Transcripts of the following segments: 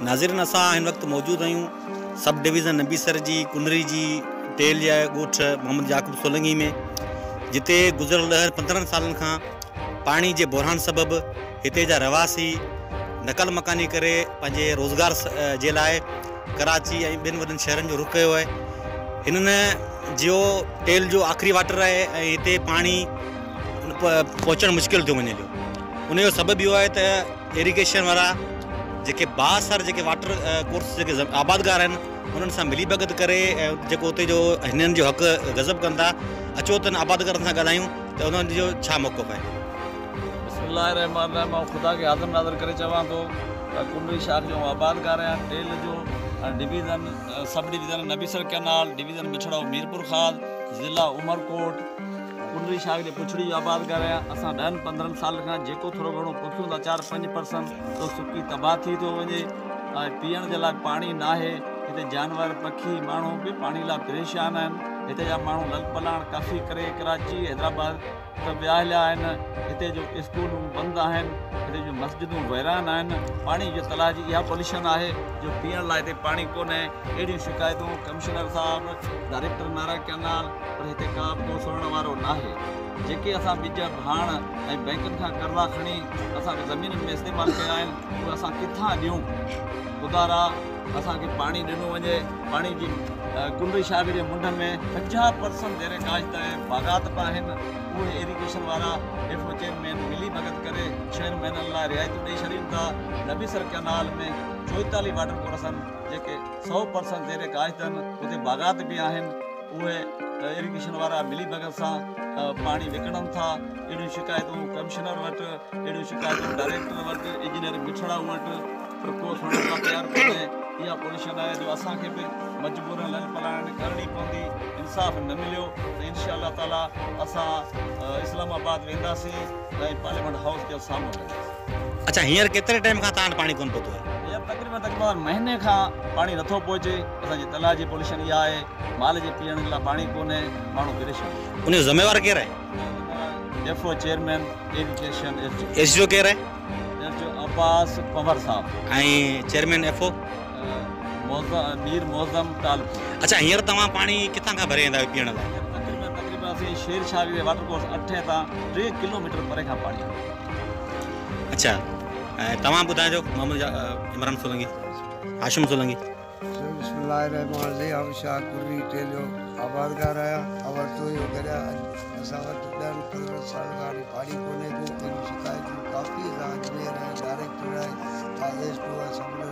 नाज़रीन असां हिन वक़्तु मौजूद आहियूं सब डिवीज़न नबीसर जी कुनरी जी टेल या ॻोठ मोहम्मद याकूब सोलंगी में, जिते गुज़िरियल 15 सालनि खां पाणी जे बहिरान सबबि हिते जा रवासी नक़ल मकानी करे पंहिंजे रोज़गार जे लाइ कराची ऐं ॿियनि वॾनि शहरनि जो रुख़ कयो आहे। हिननि जो टेल जो आख़िरी वाटर आहे ऐं हिते पाणी पहुचणु मुश्किल थो वञे पियो। उन जो सबबु इहो आहे त इरीगेशन वारा जेके बासर जेके वाटर कोर्स जेके आबादगार आहिनि उन्हनि सां मिली भगत करे ऐं जेको उते जो हिननि जो हक़ गज़ब कनि था। अचो त आबादगारनि सां ॻाल्हायूं त उन्हनि जो छा मौक़िफ़ आहे। बिस्मिल्लाहिर्रहमानिर्रहीम। ख़ुदा खे आज़म नाज़र करे चवां थो त कुनरी शाख जो आबादगार आहियां। टेल जो division sub division Nabisar canal, division Mitharo Mirpur खाद, ज़िला उमरकोट, कुनरी शाख जे पुछड़ी जो आबादगार आहियां। असां 10-15 साल खां जेको थोरो घणो पुछूं था 4-5% तो सुकी तबाह थी थो वञे ऐं पीअण जे लाइ पाणी न आहे। हिते जानवर पखी माण्हू बि पाणी लाइ परेशान आहिनि। हिते जा माण्हू ललपलाण काफ़ी करे कराची हैदराबाद त विया हलिया आहिनि। हिते जो स्कूलूं बंदि आहिनि, हिते जो मस्जिदूं वैरान आहिनि। पाणी जो तलाह जी इहा पॉल्यूशन आहे जो पीअण लाइ हिते पाणी कोन्हे। अहिड़ियूं शिकायतूं कमिश्नर साहब, डायरेक्टर नारा कैनाल, पर हिते का बि को सुणण वारो न आहे। जेके असां ॿिज भाण ऐं बैंकुनि खां कर्ज़ा खणी असां ज़मीनुनि में इस्तेमालु कया आहिनि उहे असां किथां ॾियूं। ख़ुदा असांखे पाणी ॾिनो वञे। पाणी जी कुनरी शाख जे मुंड में 50% जहिड़े काश्त बाग़ात बि आहिनि। उहे इरीगेशन वारा एफओ चेयरमैन मिली भगत करे 6 महीननि लाइ रिआयतूं ॾेई छॾीनि था। नबीसर कैनाल में 44 वाटर कोर्स आहिनि जेके 100% जहिड़े काश्त आहिनि, उते बाग़ात बि आहिनि। उहे इरीगेशन वारा मिली भगत सां पाणी विकिणनि था। अहिड़ियूं शिकायतूं कमिश्नर वटि, अहिड़ियूं शिकायतूं डायरेक्टर वटि, इंजीनियर मिठड़ा वटि, पर को सुणण लाइ तयारु कोन्हे। इहा पॉल्यूशन आहे जो असांखे बि मजबूरन ललपलाण करणी पवंदी। इंसाफ़ न मिलियो त इंशा अल्लाह ताला असां इस्लामाबाद वेंदासीं ऐं पार्लियामेंट हाउस जे साम्हूं वेंदासीं। अच्छा, हींअर केतिरे टाइम खां तव्हां पाणी कोन पहुतो आहे? हींअर तक़रीबन महीने खां पाणी नथो पहुचे। असांजी तलाह जी पॉल्यूशन इहा आहे, माल जे पीअण जे लाइ पाणी कोन्हे, माण्हू परेशान। उन जो ज़िम्मेवार केरु आहे? एफओ चेयरमैन इरीगेशन एसडीओ केरु आहे? अब्बास पंवर साहब ऐं चेयरमैन एफओ मीर मौज़म तालपुर। अच्छा, हींअर तव्हां पाणी किथां खां भरे ईंदा आहियो पीअण लाइ? तक़रीबन असीं शेर शाह जे वाटर कोर्स 8 तां 3 किलोमीटर परे खां पाणी। अच्छा, ऐं तव्हां ॿुधाइजो मोहम्मद इमरान सोलंगी, हाशिम सोलंगी। बिस्मिल्लाहिर्रहमानिर्रहीम। शाह कुनरी टेल जो आबादगार आहियां। अवर तो इहो करिया असां वटि 10-15 साल खां पाणी कोन्हे को। शिकायतूं काफ़ी अजमेर आहे, डायरेक्टर आहे, एसडीओ आहे, सभिनी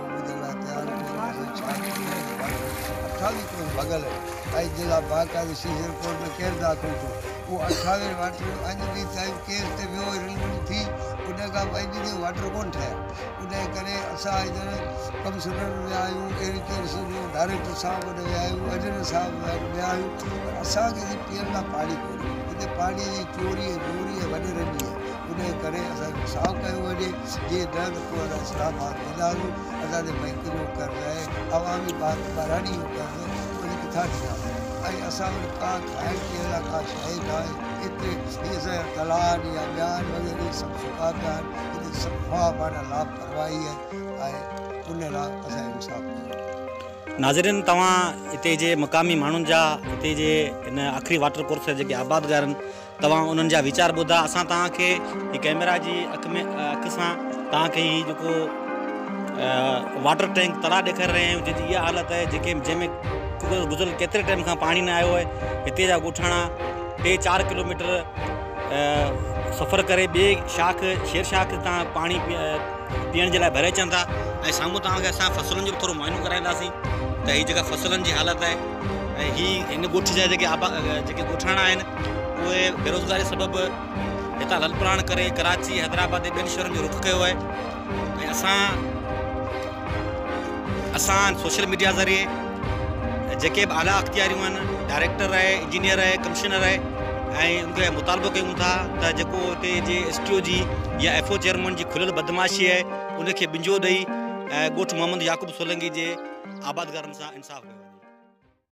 भॻल ऐं जेका बाक़ाइदे सीज़न कोर्ट में केरु दाख़िल थियो उहो 28 वाटर अॼु ॾींहुं ताईं केस ते वियो रिलवरी थी, उन खां अॼु ॾींहुं वाटर कोन ठहिया। उन करे असां हींअर कमिश्नर विया आहियूं, इरीगेशन जो डायरेक्टर साहब वटि विया आहियूं, एडीटर साहब वटि विया आहियूं, पर असांखे पीअण लाइ पाणी कोन्हे। हिते पाणी जी चोरी वॾे रही आहे। उन करे असांखे साफ़ु कयो वञे। जीअं न त पोइ असां इस्लामाबाद वेंदासीं। असांजे बैंक जो कर्ज़ु आहे, अवामी बाराणी जो कर्ज़ु, उहे किथां ॾींदासीं? ऐं असां वटि का खाइण पीअण लाइ का शइ न आहे। हिते इहे असांजा तलान या ॿियान वग़ैरह सभु सुका पिया आहिनि। हिते सफ़ा माना लापरवाही आहे ऐं उन लाइ असांजो इंसाफ़ कयो। नाज़रीन, तव्हां हिते जे मक़ामी माण्हुनि जा, हिते जे हिन आख़िरी वाटर कोर्स जेके आबादगार आहिनि, तव्हां उन्हनि जा वीचार ॿुधा। असां तव्हांखे ही कैमरा जी अखि सां तव्हांखे ही जेको वाटर टैंक तलाउ ॾेखारे रहिया आहियूं, जंहिंजी इहा हालत आहे जंहिंमें गुज़िरियल केतिरे टाइम खां पाणी न आयो आहे। हिते जा ॻोठाणा 3-4 किलोमीटर सफ़र करे ॿिए शाख शेर शाख तां पाणी पीअण जे लाइ भरे अचनि था। ऐं साम्हूं तव्हांखे असां फसलुनि जो बि थोरो मुआइनो कराईंदासीं त हीअ जेका फसलुनि जी हालत आहे ऐं हिन ॻोठ जा जेके ॻोठाणा आहिनि उहे बेरोज़गारी सबबि हितां ललपलाण करे कराची, हैदराबाद ऐं ॿियनि शहरनि जो रुख़ कयो आहे। ऐं असां सोशल मीडिया ज़रिए जेके बि आला अख़्तियारियूं आहिनि, डायरेक्टर आहे, इंजीनियर आहे, कमिश्नर आहे, ऐं उनखे मुतालबो कयूं था त जेको हिते जे एसडीओ जी या एफओ चेयरमैन जी खुलियल बदमाशी आहे उनखे बिंजो ॾेई ॻोठ मोहम्मद याकूब सोलंगी जे आबादगारनि सां इंसाफ़ कयो।